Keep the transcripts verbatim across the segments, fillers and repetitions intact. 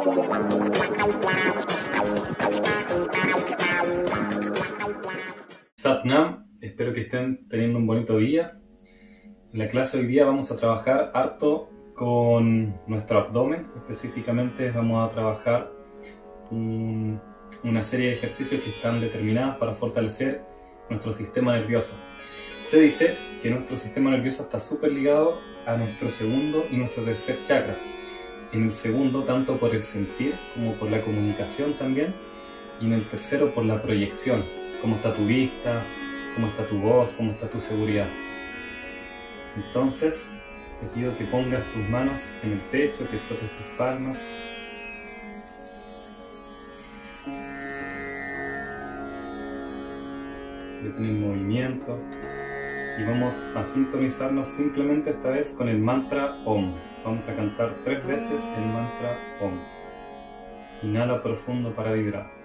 Satnam, espero que estén teniendo un bonito día. En la clase hoy día vamos a trabajar harto con nuestro abdomen. Específicamente vamos a trabajar un, una serie de ejercicios que están determinados para fortalecer nuestro sistema nervioso. Se dice que nuestro sistema nervioso está súper ligado a nuestro segundo y nuestro tercer chakra. En el segundo tanto por el sentir como por la comunicación también, y en el tercero por la proyección, cómo está tu vista, cómo está tu voz, cómo está tu seguridad. Entonces te pido que pongas tus manos en el pecho, que frotes tus palmas. Detén el movimiento y vamos a sintonizarnos simplemente esta vez con el mantra Om. Vamos a cantar tres veces el mantra Om. Inhala profundo para vibrar.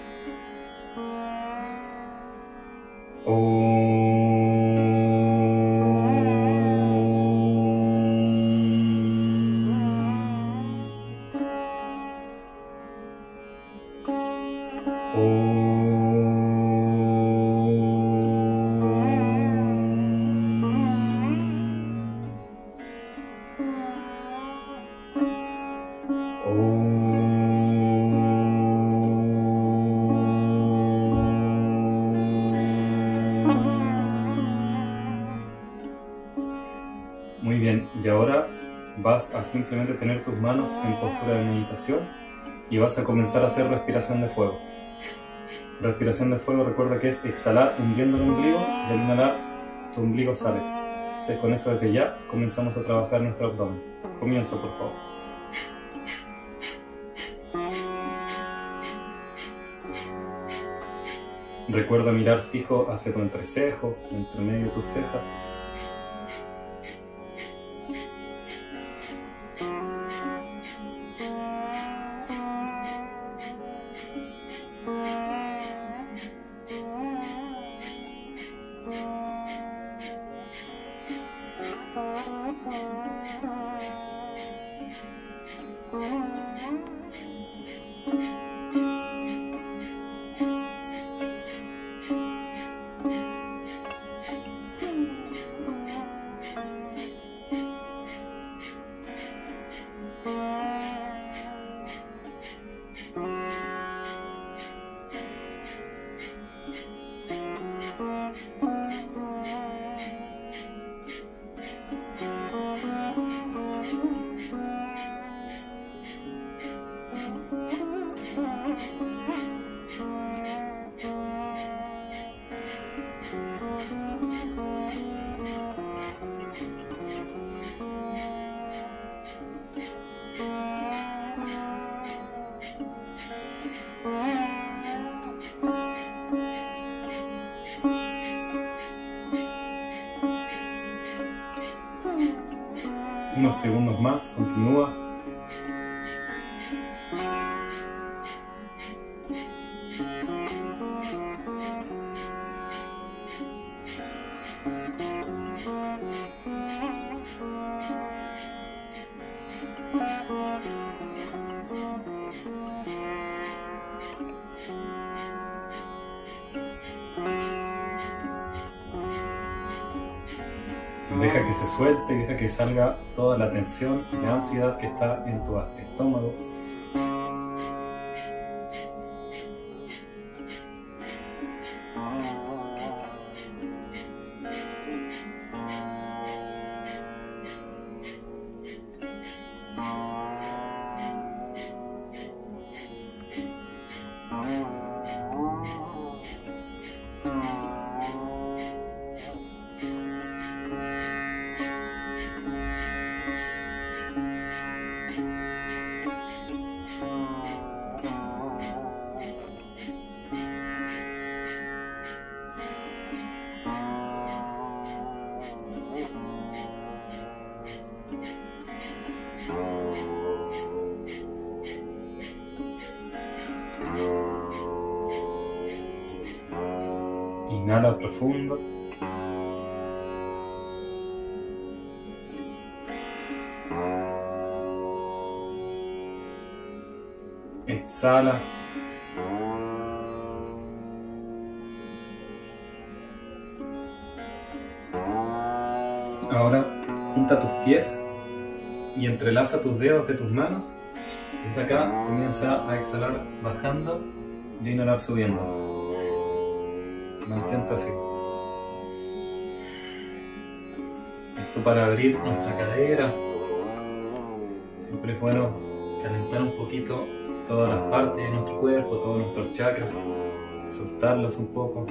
Muy bien, y ahora vas a simplemente tener tus manos en postura de meditación y vas a comenzar a hacer respiración de fuego. Respiración de fuego, recuerda que es exhalar hundiendo el ombligo y al inhalar tu ombligo sale. Entonces con eso desde ya comenzamos a trabajar nuestro abdomen. Comienzo, por favor. Recuerda mirar fijo hacia tu entrecejo, entre medio de tus cejas. Unos segundos más, continúa. Deja que se suelte, deja que salga toda la tensión y la ansiedad que está en tu estómago. Inhala profundo. Exhala. Ahora junta tus pies y entrelaza tus dedos de tus manos. Desde acá comienza a exhalar bajando y a inhalar subiendo. Mantente así. Esto para abrir nuestra cadera. Siempre es bueno calentar un poquito todas las partes de nuestro cuerpo, todos nuestros chakras, soltarlos un poco.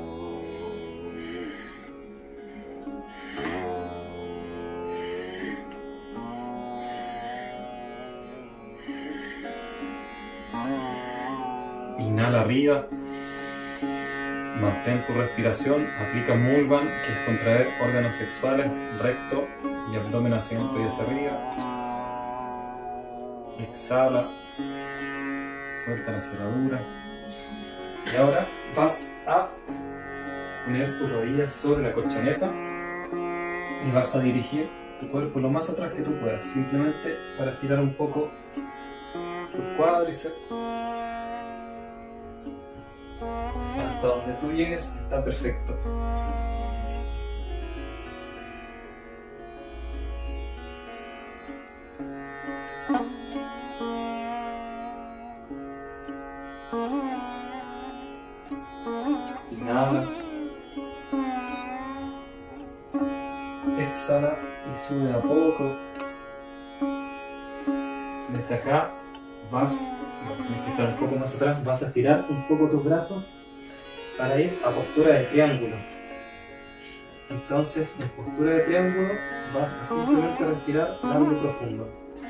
Inhala arriba, mantén tu respiración, aplica Mulvan, que es contraer órganos sexuales, recto y abdomen hacia adentro y hacia arriba. Exhala, suelta la cerradura. Y ahora vas a poner tus rodillas sobre la colchoneta y vas a dirigir tu cuerpo lo más atrás que tú puedas, simplemente para estirar un poco tus cuádriceps. Hasta donde tú llegues está perfecto. Inhala. Exhala y sube a poco. Desde acá vas, tienes que estar un poco más atrás, vas a estirar un poco tus brazos para ir a postura de triángulo. Entonces, en postura de triángulo vas a simplemente respirar largo y profundo.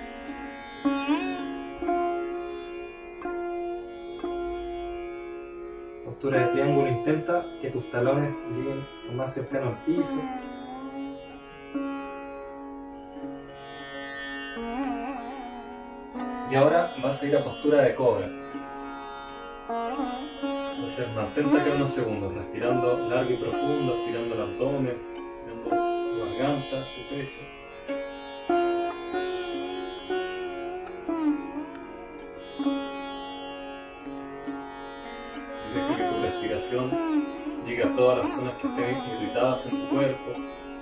Postura de triángulo, intenta que tus talones lleguen lo más cercano al piso. Y ahora vas a ir a postura de cobra. Entonces mantente acá unos segundos, respirando largo y profundo, estirando el abdomen, estirando tu garganta, tu pecho. Y deja que tu respiración llegue a todas las zonas que estén irritadas en tu cuerpo.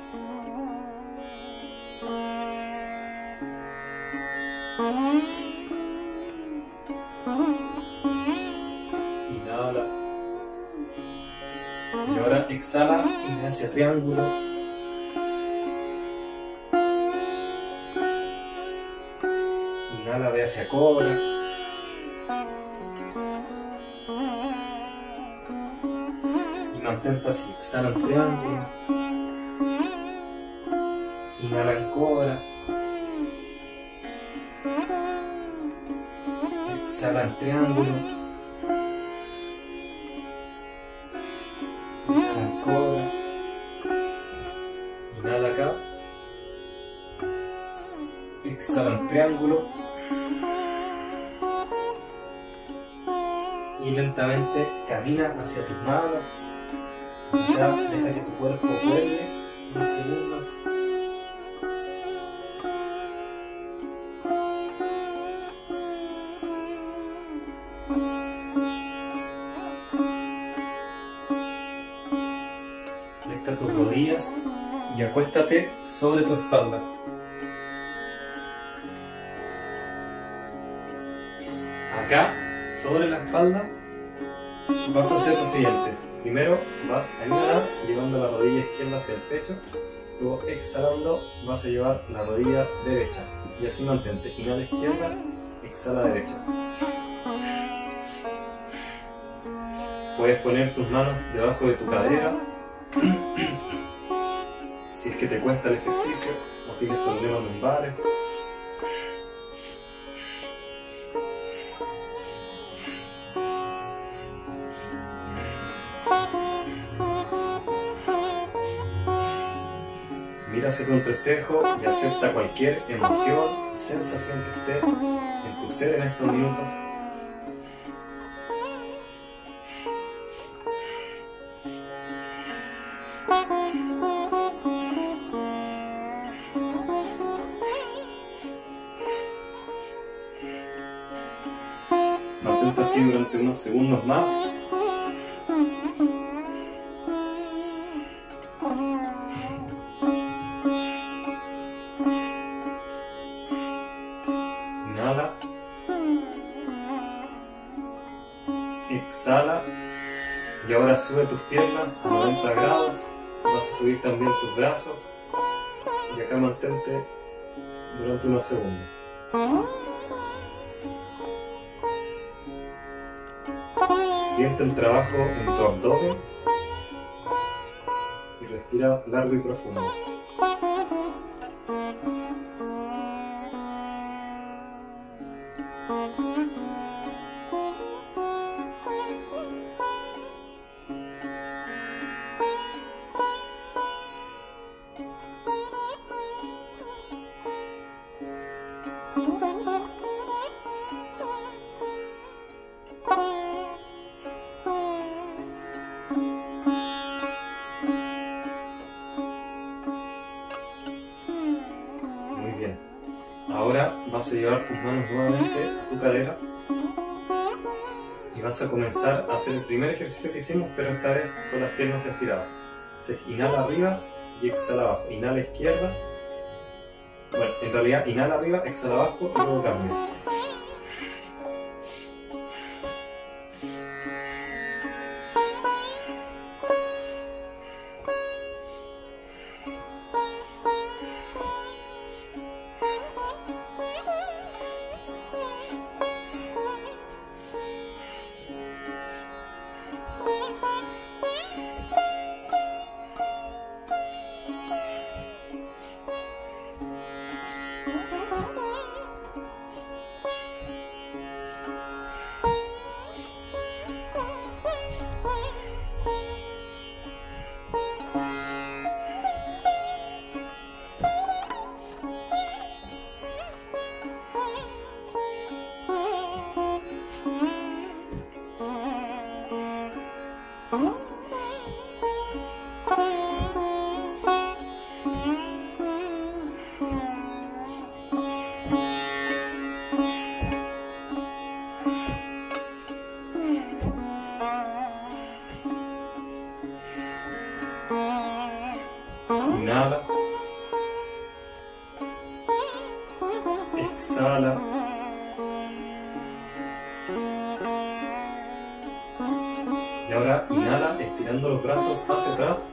Inhala. Y ahora exhala y ve hacia triángulo. Inhala, ve hacia cobra. Y mantente así. Exhala en triángulo. Inhala en cobra. Exhala en triángulo. Inhala en cobra. Inhala acá. Exhala en triángulo. Y lentamente camina hacia tus manos. Ya deja que tu cuerpo vuelve unos segundos. Conecta tus rodillas y acuéstate sobre tu espalda. Acá, sobre la espalda, vas a hacer lo siguiente. Primero vas a inhalar llevando la rodilla izquierda hacia el pecho. Luego exhalando vas a llevar la rodilla derecha. Y así mantente. Inhala izquierda, exhala derecha. Puedes poner tus manos debajo de tu cadera. Si es que te cuesta el ejercicio o tienes problemas lumbares. Mira hacia tu entrecejo y acepta cualquier emoción y sensación que esté en tu ser en estos minutos. Mantente así durante unos segundos más. Inhala. Exhala. Y ahora sube tus piernas a noventa grados. Vas a subir también tus brazos. Y acá mantente durante unos segundos. Siente el trabajo en tu abdomen y respira largo y profundo. Muy bien. Ahora vas a llevar tus manos nuevamente a tu cadera y vas a comenzar a hacer el primer ejercicio que hicimos, pero esta vez con las piernas estiradas. Entonces, inhala arriba y exhala abajo. Inhala izquierda. Bueno, en realidad inhala arriba, exhala abajo y luego cambia. Inhala. Exhala. Y ahora inhala estirando los brazos hacia atrás.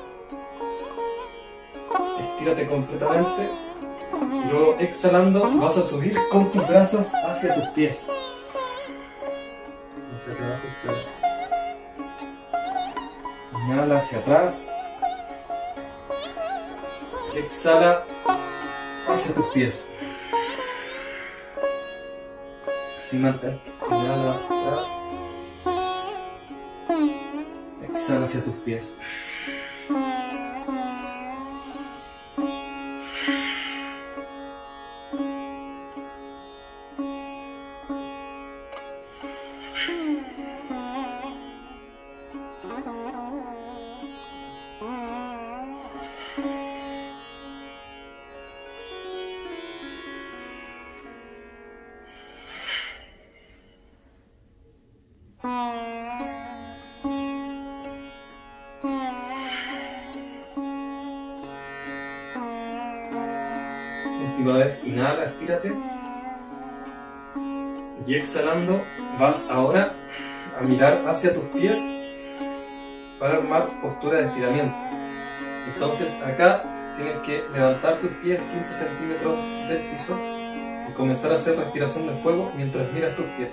Estírate completamente. Y luego exhalando vas a subir con tus brazos hacia tus pies. Hacia acá abajo, exhalas. Inhala hacia atrás. Exhala hacia tus pies. Así mantén. Inhala atrás. Exhala hacia tus pies. Última vez, inhala, estírate. Y exhalando, vas ahora a mirar hacia tus pies para armar postura de estiramiento. Entonces acá tienes que levantar tus pies quince centímetros del piso y comenzar a hacer respiración de fuego mientras miras tus pies.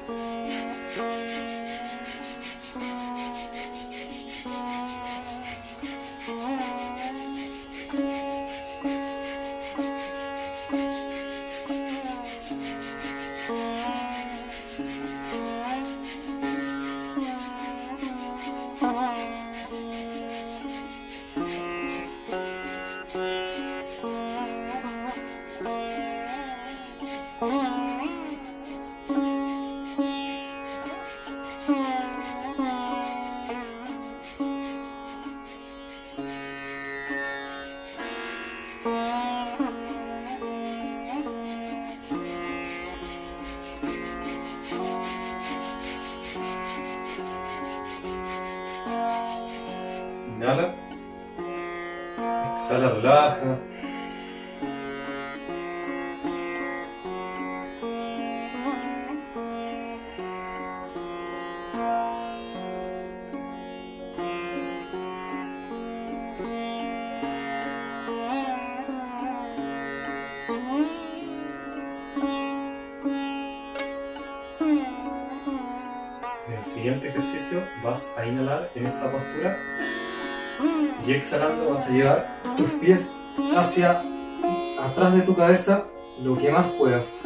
Inhala. Exhala, relaja. En el siguiente ejercicio vas a inhalar en esta postura y exhalando vas a llevar tus pies hacia atrás de tu cabeza lo que más puedas.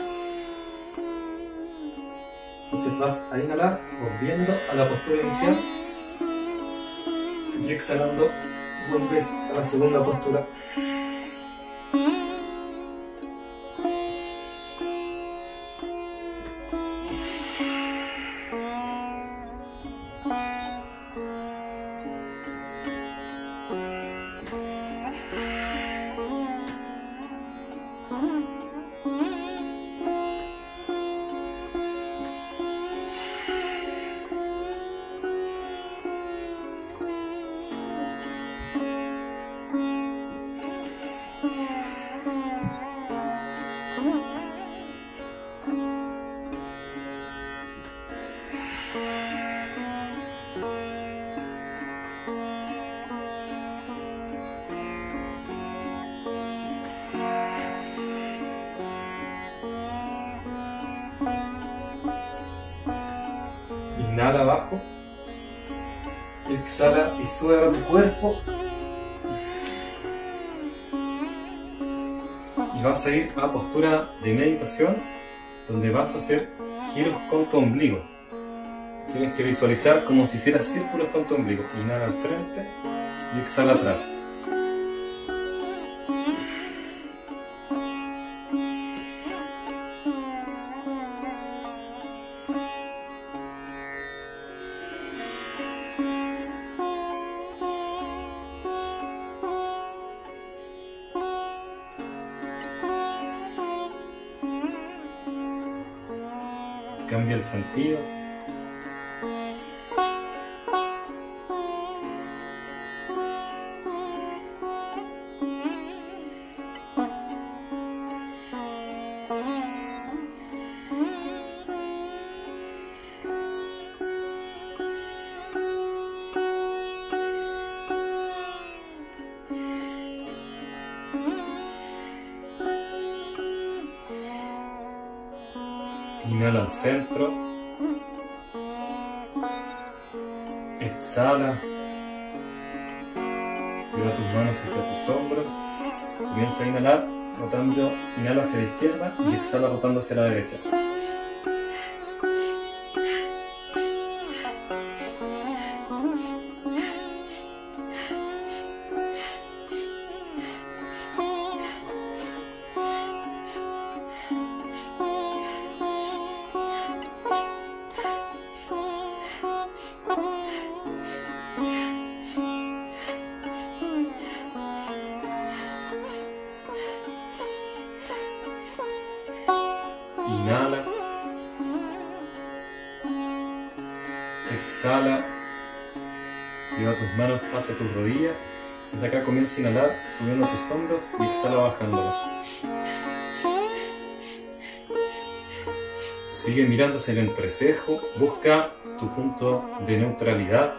Entonces vas a inhalar volviendo a la postura inicial y exhalando vuelves a la segunda postura. Inhala abajo, exhala y sube a tu cuerpo y vas a ir a postura de meditación donde vas a hacer giros con tu ombligo. Tienes que visualizar como si hicieras círculos con tu ombligo. Inhala al frente y exhala atrás. Cambia el sentido. Inhala al centro, exhala, lleva tus manos hacia tus hombros, comienza a inhalar, rotando, inhala hacia la izquierda y exhala rotando hacia la derecha. Inhala, exhala, lleva tus manos hacia tus rodillas, desde acá comienza a inhalar subiendo tus hombros y exhala bajándolo. Sigue mirando hacia el entrecejo, busca tu punto de neutralidad,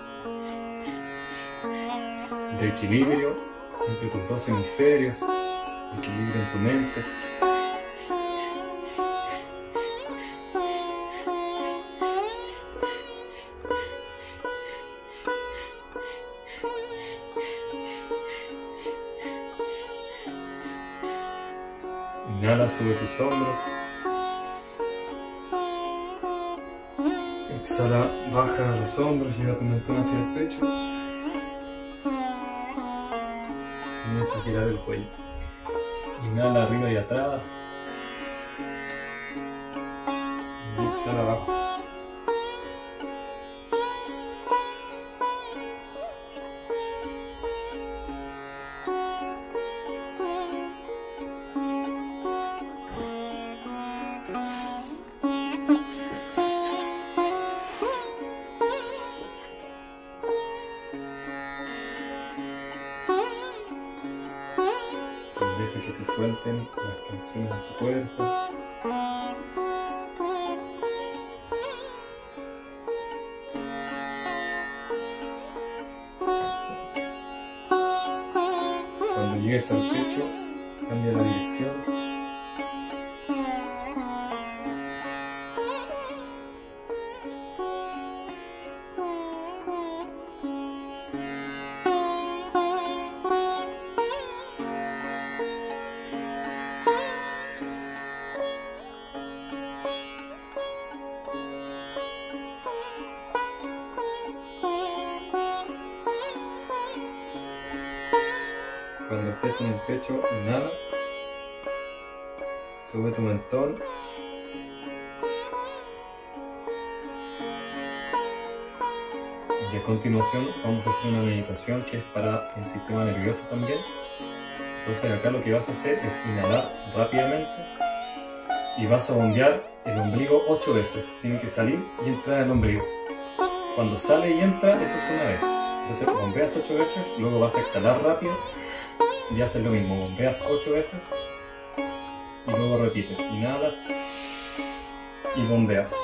de equilibrio entre tus dos hemisferios, equilibrio en tu mente. Inhala, sube tus hombros. Exhala, baja los hombros, lleva tu mentón hacia el pecho. Comienza a girar el cuello. Inhala arriba y atrás. Y exhala abajo. sienten las tensiones de tu cuerpo. Cuando llegues al pecho, cambia la dirección. Cuando estés en el pecho, inhala, sube tu mentón, y a continuación vamos a hacer una meditación que es para el sistema nervioso también. Entonces acá lo que vas a hacer es inhalar rápidamente y vas a bombear el ombligo ocho veces. Tiene que salir y entrar el ombligo. Cuando sale y entra, eso es una vez. Entonces bombeas ocho veces, luego vas a exhalar rápido y haces lo mismo, bombeas ocho veces y luego repites, inhalas y bombeas.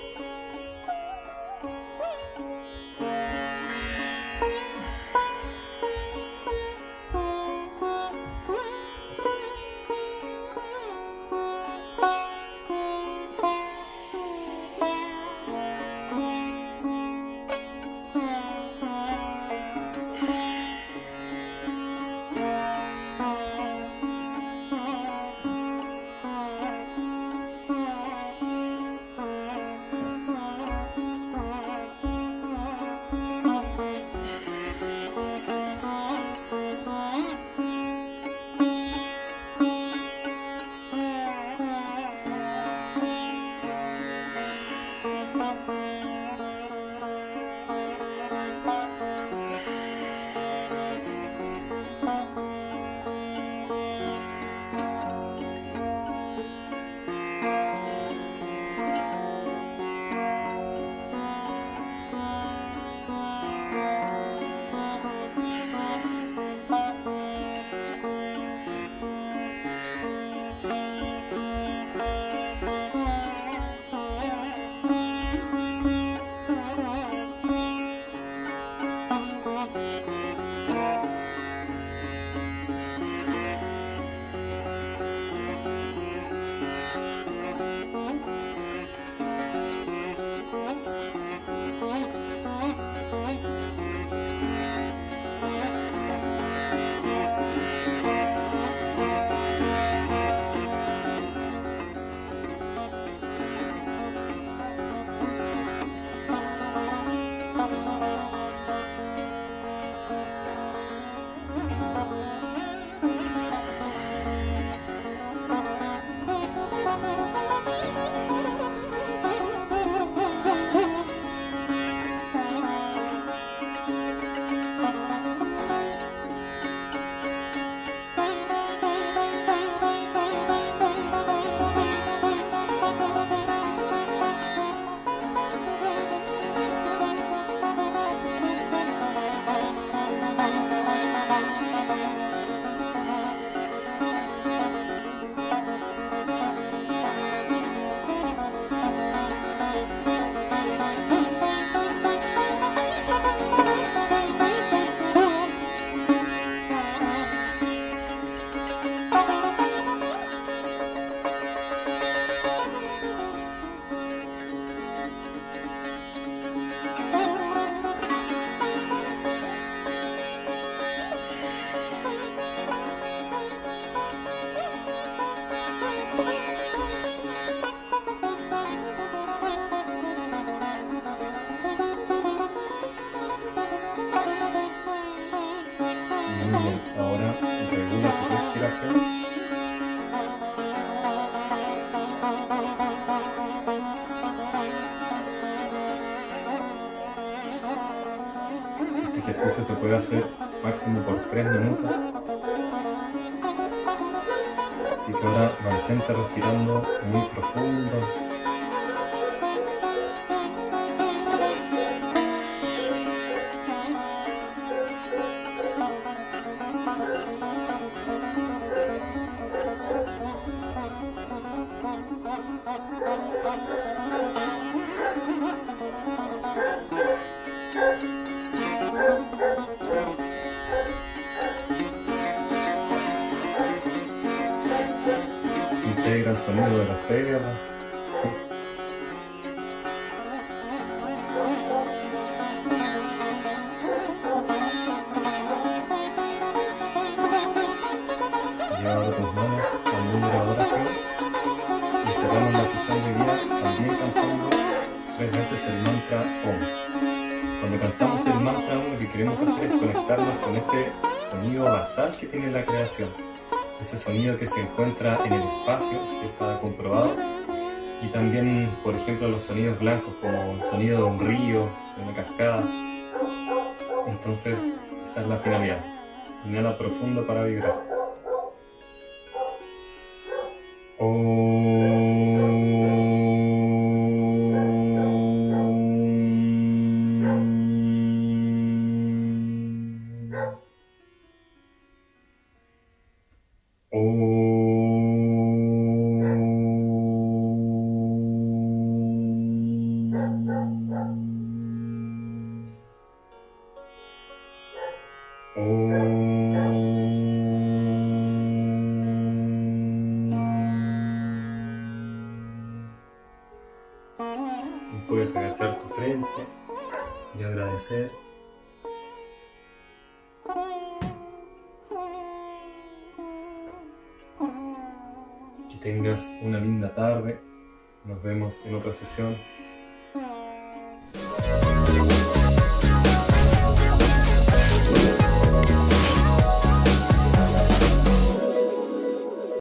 Este ejercicio se puede hacer máximo por tres minutos. Así que ahora mantente respirando muy profundo. sonido de los perros. Lleva ahora tus manos al mundo de la adoración y cerramos la sesión de día también cantando tres veces el mantra Om. Cuando cantamos el mantra Om, lo que queremos hacer es conectarnos con ese sonido basal que tiene la creación, ese sonido que se encuentra en el espacio, que está comprobado, y también, por ejemplo, los sonidos blancos, como el sonido de un río, de una cascada. Entonces, esa es la finalidad. Inhala profundo para vibrar. Puedes agachar tu frente y agradecer. Que tengas una linda tarde. Nos vemos en otra sesión.